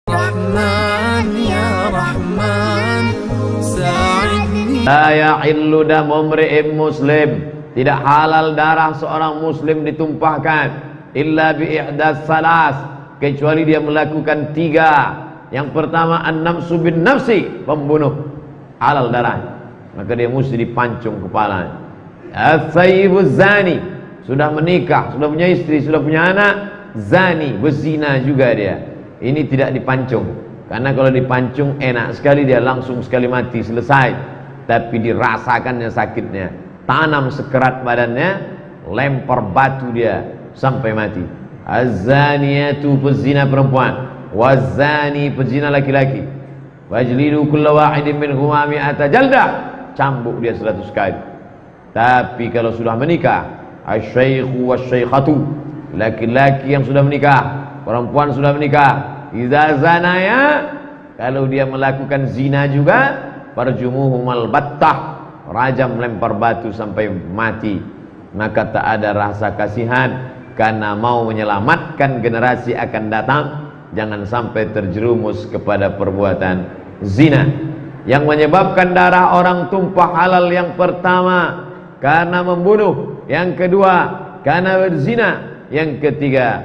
Rahman ya Rahman sa'idni. La yahillu damu imri'in muslim, tidak halal darah seorang muslim ditumpahkan illa bi ihdas salas, kecuali dia melakukan 3. Yang pertama an-nafsu bin nafsi, pembunuh, halal darah, maka dia mesti dipancung kepalanya. As-sayyibuz zani, sudah menikah, sudah punya istri, sudah punya anak, zani, berzina juga dia. Ini tidak dipancung, karena kalau dipancung enak sekali, dia langsung sekali mati, selesai. Tapi dirasakannya sakitnya, tanam sekerat badannya, lempar batu dia sampai mati. Az-zaniyatu, pezina perempuan, waz-zani, pezina laki-laki, wajlidu kulla wahidin minhuma mi'ata jaldah, cambuk dia 100 kali. Tapi kalau sudah menikah, asy-syaikhu wasy-syaikhatu, laki-laki yang sudah menikah, perempuan sudah menikah, idza zanaya, kalau dia melakukan zina juga, farjumuhumal battah, rajam, lempar batu sampai mati. Maka tak ada rasa kasihan, karena mau menyelamatkan generasi akan datang, jangan sampai terjerumus kepada perbuatan zina. Yang menyebabkan darah orang tumpah halal, yang pertama karena membunuh, yang kedua karena berzina, yang ketiga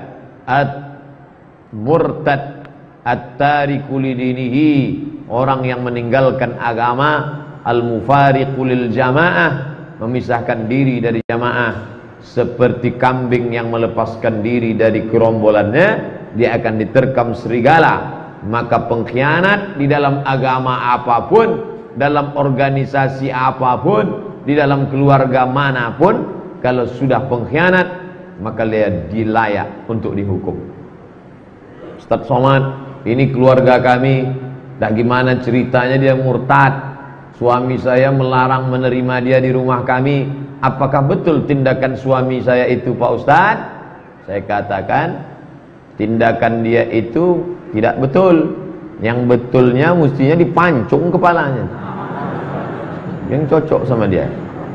murtad at-tariku lidinihi, orang yang meninggalkan agama, al-mufariqu lil jamaah, memisahkan diri dari jamaah, seperti kambing yang melepaskan diri dari gerombolannya, dia akan diterkam serigala. Maka pengkhianat di dalam agama apapun, dalam organisasi apapun, di dalam keluarga manapun, kalau sudah pengkhianat, maka dia dilayak untuk dihukum. Ustaz Somad, ini keluarga kami, dah gimana ceritanya dia murtad, suami saya melarang menerima dia di rumah kami, apakah betul tindakan suami saya itu Pak Ustaz? Saya katakan tindakan dia itu tidak betul. Yang betulnya mestinya dipancung kepalanya, yang cocok sama dia.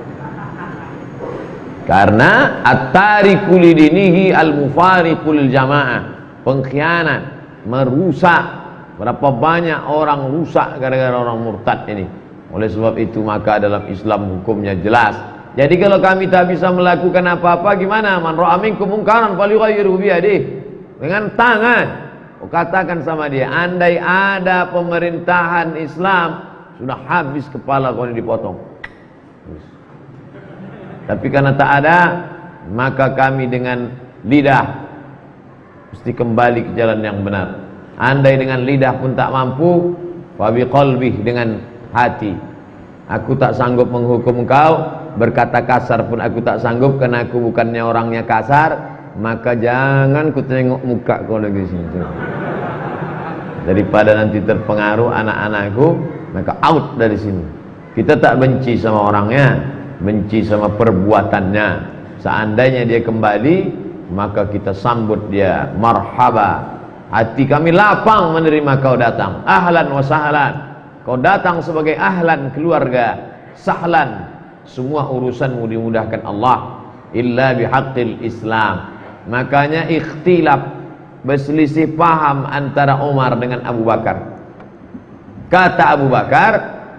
Karena at-tariku lidinihi al-mufariqu lil jamaah, pengkhianat, merusak. Berapa banyak orang rusak gara-gara orang murtad ini. Oleh sebab itu maka dalam Islam hukumnya jelas. Jadi kalau kami tak bisa melakukan apa-apa, gimana? Man ra'a minkum munkaran falyughayyirhu biyadihi, dengan tangan. Katakan sama dia, andai ada pemerintahan Islam, sudah habis kepala kau ini dipotong. Tapi karena tak ada, maka kami dengan lidah mesti kembali ke jalan yang benar. Andai dengan lidah pun tak mampu, fa biqalbih, dengan hati. Aku tak sanggup menghukum kau, berkata kasar pun aku tak sanggup, karena aku bukannya orangnya kasar. Maka jangan ku tengok muka kau lagi sini. Daripada nanti terpengaruh anak-anakku, maka out dari sini. Kita tak benci sama orangnya, benci sama perbuatannya. Seandainya dia kembali, maka kita sambut dia marhaba. Hati kami lapang menerima kau datang, ahlan wa sahlan. Kau datang sebagai ahlan keluarga, sahlan, semua urusanmu dimudahkan Allah, illa bihaqqil Islam. Makanya ikhtilaf, berselisih paham antara Umar dengan Abu Bakar. Kata Abu Bakar,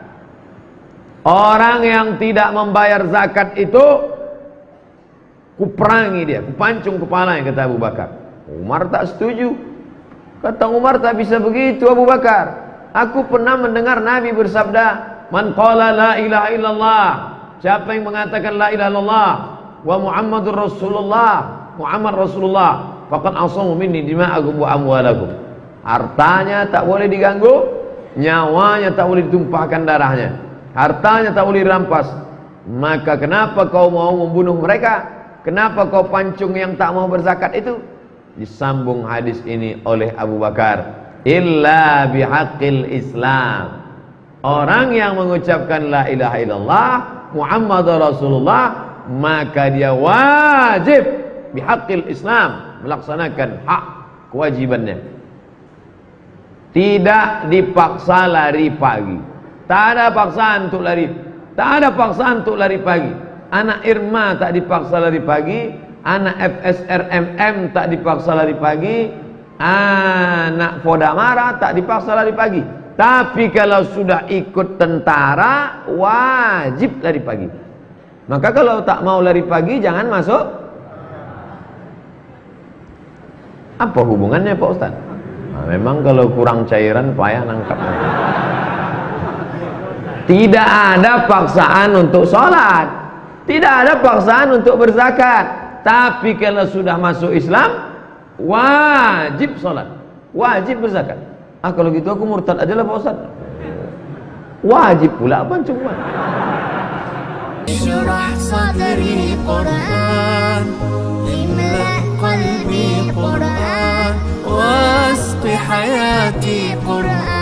orang yang tidak membayar zakat itu kuperangi dia, kupancung kepalanya, kata Abu Bakar. Umar tak setuju. Kata Umar, tak bisa begitu Abu Bakar. Aku pernah mendengar Nabi bersabda, man qala la ilaha illallah, siapa yang mengatakan la ilaha illallah wa Muhammadur Rasulullah, Muhammad Rasulullah, faqad asamu minni dima'akum wa amwalakum. Hartanya tak boleh diganggu, nyawanya tak boleh ditumpahkan darahnya, hartanya tak boleh dirampas. Maka kenapa kau mau membunuh mereka? Kenapa kau pancung yang tak mau berzakat itu? Disambung hadis ini oleh Abu Bakar, illa bihaqqil Islam. Orang yang mengucapkan la ilaha illallah Muhammadur Rasulullah, maka dia wajib bihaqqil Islam, melaksanakan hak kewajibannya. Tidak dipaksa lari pagi. Tak ada paksaan untuk lari. Tak ada paksaan untuk lari pagi. Anak Irma tak dipaksa lari pagi, anak FSRMM tak dipaksa lari pagi, Anak poda marah tak dipaksa lari pagi. Tapi kalau sudah ikut tentara wajib lari pagi. Maka kalau tak mau lari pagi jangan masuk. Apa hubungannya Pak Ustaz? Nah, memang kalau kurang cairan payah nangkapnya. Tidak ada paksaan untuk sholat, tidak ada paksaan untuk berzakat. Tapi kalau sudah masuk Islam wajib sholat, wajib berzakat. Kalau gitu aku murtad aja lah Pak Ustaz. Wajib pula apa cuma. اشرح صدري قرآن املأ قلبي قرآن واسق حياتي قرآن